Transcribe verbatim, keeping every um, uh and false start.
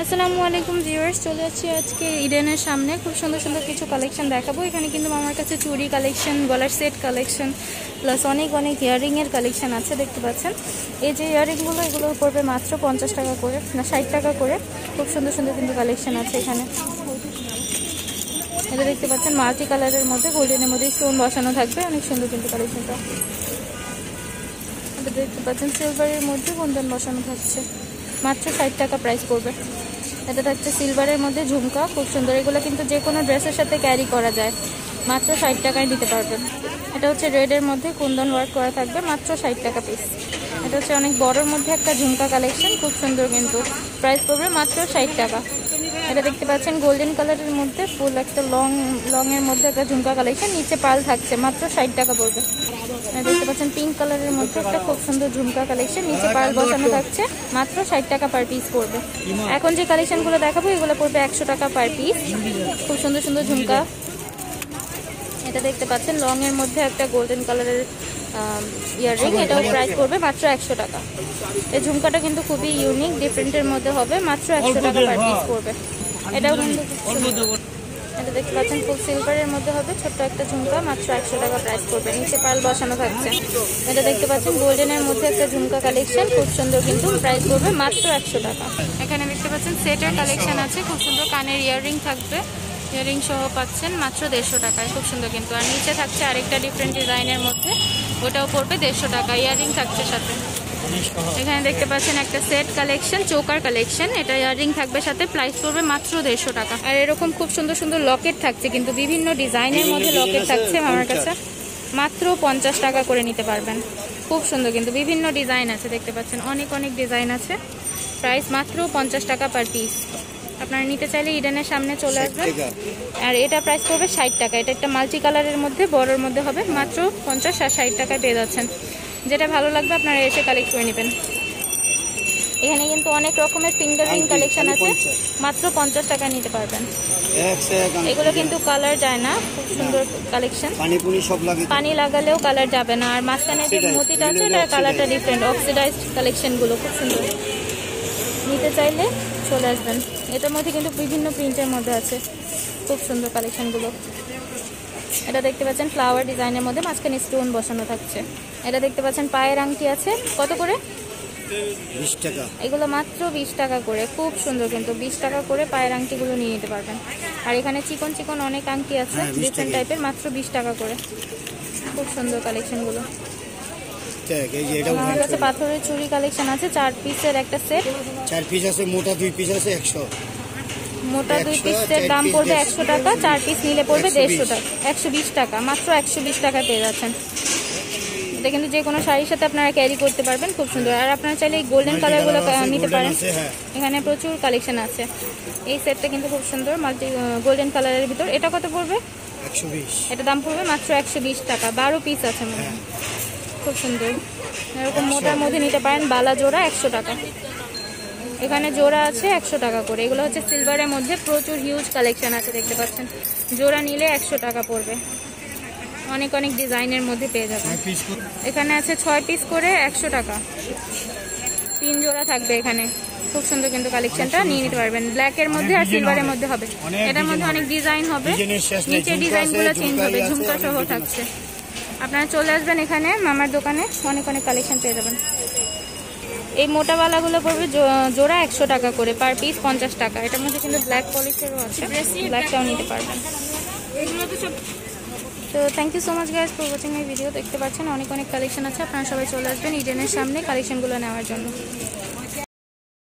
আসসালামু আলাইকুম ভিউয়ার্স, চলে যাচ্ছি আজকে ইডেনের সামনে। খুব সুন্দর সুন্দর কিছু কালেকশন দেখাবো। এখানে কিন্তু আমার কাছে চুড়ি কালেকশন, গলার সেট কালেকশন, প্লাস অনেক অনেক ইয়াররিংয়ের কালেকশন আছে। দেখতে পাচ্ছেন এই যে ইয়াররিংগুলো, এগুলো পড়বে মাত্র পঞ্চাশ টাকা করে, না ষাট টাকা করে। খুব সুন্দর সুন্দর কিন্তু কালেকশন আছে এখানে। এটা দেখতে পাচ্ছেন মাল্টি কালারের মধ্যে, গোল্ডেনের মধ্যে স্টোন বসানো থাকবে। অনেক সুন্দর কিন্তু কালেকশনটা। এটা দেখতে পাচ্ছেন সিলভারের মধ্যে কুন্দন বসানো থাকছে, মাত্র ষাট টাকা প্রাইস পড়বে। এটা থাকছে সিলভারের মধ্যে ঝুমকা, খুব সুন্দর। এগুলো কিন্তু যে কোনো ড্রেসের সাথে ক্যারি করা যায়, মাত্র ষাট টাকায় দিতে পারবেন। এটা হচ্ছে রেডের মধ্যে কুন্দন ওয়ার্ক করা থাকবে, মাত্র ষাট টাকা পিস। এটা হচ্ছে অনেক বড়োর মধ্যে একটা ঝুমকা কালেকশন, খুব সুন্দর কিন্তু প্রাইস পড়বে মাত্র ষাট টাকা। এটা দেখতে পাচ্ছেন গোল্ডেন কালারের মধ্যে ফুল একটা লং লং এর মধ্যে একটা ঝুমকা কালেকশন, নিচে পাল থাকছে, মাত্র ষাট টাকা পড়বে। দেখতে পাচ্ছেন পিঙ্ক কালারের মধ্যে একটা খুব সুন্দর ঝুমকা কালেকশন, নিচে পাল বসানো থাকছে, মাত্র ষাট টাকা পার পিস পড়বে। এখন যে কালেকশনগুলো দেখাবো এগুলো পড়বে একশো টাকা পার পিস। খুব সুন্দর সুন্দর ঝুমকা। এটা দেখতে পাচ্ছেন লং এর মধ্যে একটা গোল্ডেন কালারের ইয়াররিং, এটাও প্রাইস পড়বে মাত্র একশো টাকা। এই ঝুমকাটা কিন্তু খুবই ইউনিক, ডিফারেন্টের মধ্যে হবে, মাত্র একশো টাকা পার পিস পড়বে। এটাও কিন্তু এটা দেখতে পাচ্ছেন ফুল সিলভারের মধ্যে হবে, ছোট্ট একটা ঝুমকা, মাত্র একশো টাকা প্রাইস পড়বে, নিচে পাল বসানো থাকছে। এটা দেখতে পাচ্ছেন গোল্ডেনের মধ্যে একটা ঝুমকা কালেকশন, খুব সুন্দর কিন্তু প্রাইস পড়বে মাত্র একশো টাকা। এখানে দেখতে পাচ্ছেন সেটের কালেকশন আছে, খুব সুন্দর কানের ইয়াররিং থাকবে, ইয়াররিং সহ পাচ্ছেন মাত্র দেড়শো টাকায়, খুব সুন্দর কিন্তু। আর নিচে থাকছে আরেকটা ডিফারেন্ট ডিজাইনের মধ্যে, ওটাও পড়বে দেড়শো টাকা, ইয়াররিং থাকছে সাথে। এখানে দেখতে পাচ্ছেন একটা সেট কালেকশন, চোকার কালেকশন, এটা ইয়াররিং থাকবে সাথে, প্রাইস পড়বে মাত্র দেড়শো টাকা। আর এরকম খুব সুন্দর সুন্দর লকেট থাকছে, কিন্তু বিভিন্ন ডিজাইনের মধ্যে লকেট থাকছে আমার কাছে, মাত্র পঞ্চাশ টাকা করে নিতে পারবেন। খুব সুন্দর কিন্তু বিভিন্ন ডিজাইন আছে, দেখতে পাচ্ছেন অনেক অনেক ডিজাইন আছে, প্রাইস মাত্র পঞ্চাশ টাকা পার পিস। আপনারা নিতে চাইলে ইডেনের সামনে চলে আসবেন। আর এটা প্রাইস পড়বে ষাট টাকা। এটা একটা মাল্টি কালারের মধ্যে বড়োর মধ্যে হবে, মাত্র পঞ্চাশ আর ষাট টাকায় পেয়ে যাচ্ছেন। যেটা ভালো লাগবে আপনারা এসে কালেক্ট করে নেবেন। এখানে কিন্তু অনেক রকমের ফিঙ্গার রিং কালেকশন আছে, মাত্র পঞ্চাশ টাকা নিতে পারবেন। এগুলো কিন্তু কালার যায় না, খুব সুন্দর কালেকশন, পানি লাগালেও কালার যাবে না। আর মাঝখানে যে মতিটা আছে এটার কালারটা ডিফারেন্ট, অক্সিডাইজড কালেকশনগুলো খুব সুন্দর। নিতে চাইলে চলে আসবেন। এটার মধ্যে কিন্তু বিভিন্ন প্রিন্টের মধ্যে আছে, খুব সুন্দর কালেকশনগুলো। এটা দেখতে পাচ্ছেন ফ্লাওয়ার ডিজাইনের মধ্যে, মাঝখানে স্টোন বসানো থাকছে। এটা দেখতে পাচ্ছেন পায়ের আংটি আছে, কত করে? বিশ টাকা। এগুলো মাত্র বিশ টাকা করে, খুব সুন্দর কিন্তু বিশ টাকা করে পায়ের আংটিগুলো নিয়ে নিতে পারবেন। আর এখানে চিকন চিকন অনেক আংটি আছে ডিফারেন্ট টাইপের, মাত্র বিশ টাকা করে, খুব সুন্দর কালেকশনগুলো। আমার কাছে পাথরের চুড়ি কালেকশন আছে, চার পিসের একটা সেট, চার পিস আছে, মোটা দুই পিস আছে একশো। মোটা দুই পিসের দাম পড়বে একশো টাকা, চার পিস নিলে পড়বে দেড়শো টাকা, একশো বিশ টাকা, মাত্র একশো বিশ টাকা পেয়ে যাচ্ছেন। এটা কিন্তু যে কোনো শাড়ির সাথে আপনারা ক্যারি করতে পারবেন, খুব সুন্দর। আর আপনারা চাইলে এই গোল্ডেন কালারগুলো নিতে পারেন, এখানে প্রচুর কালেকশন আছে। এই সেটটা কিন্তু খুব সুন্দর, মাল্টি গোল্ডেন কালারের ভিতর। এটা কত পড়বে? একশো বিশ। এটা দাম পড়বে মাত্র একশো বিশ টাকা, বারো পিস আছে মানে, খুব সুন্দর। এরকম মোটার মধ্যে নিতে পারেন, বালা জোড়া একশো টাকা। এখানে জোড়া আছে একশো টাকা করে। এগুলো হচ্ছে সিলভারের মধ্যে, প্রচুর হিউজ কালেকশন আছে, দেখতে পাচ্ছেন। জোড়া নিলে একশো টাকা পড়বে, অনেক অনেক ডিজাইনের মধ্যে পেয়ে যাবেন। এখানে আছে ছয় পিস করে একশো টাকা, তিন জোড়া থাকবে এখানে, খুব সুন্দর কিন্তু কালেকশনটা নিয়ে নিতে পারবেন। ব্ল্যাকের মধ্যে আর সিলভারের মধ্যে হবে, এটার মধ্যে অনেক ডিজাইন হবে, নিচে ডিজাইনগুলো চেঞ্জ হবে, ঝুমকা সহ থাকছে। আপনারা চলে আসবেন এখানে মামার দোকানে, অনেক অনেক কালেকশন পেয়ে যাবেন। এই মোটা বালাগুলো পড়বে জোড়া একশো টাকা করে, পার পিস পঞ্চাশ টাকা। এটার মধ্যে কিন্তু ব্ল্যাক পলিশেরও আছে, ব্ল্যাকটাও নিতে পারবেন। তো thank you so much guys for watching my video. দেখতে পাচ্ছেন অনেক অনেক কালেকশন আছে, আপনারা সবাই চলে আসবেন ইডেনের সামনে কালেকশনগুলো নেওয়ার জন্য।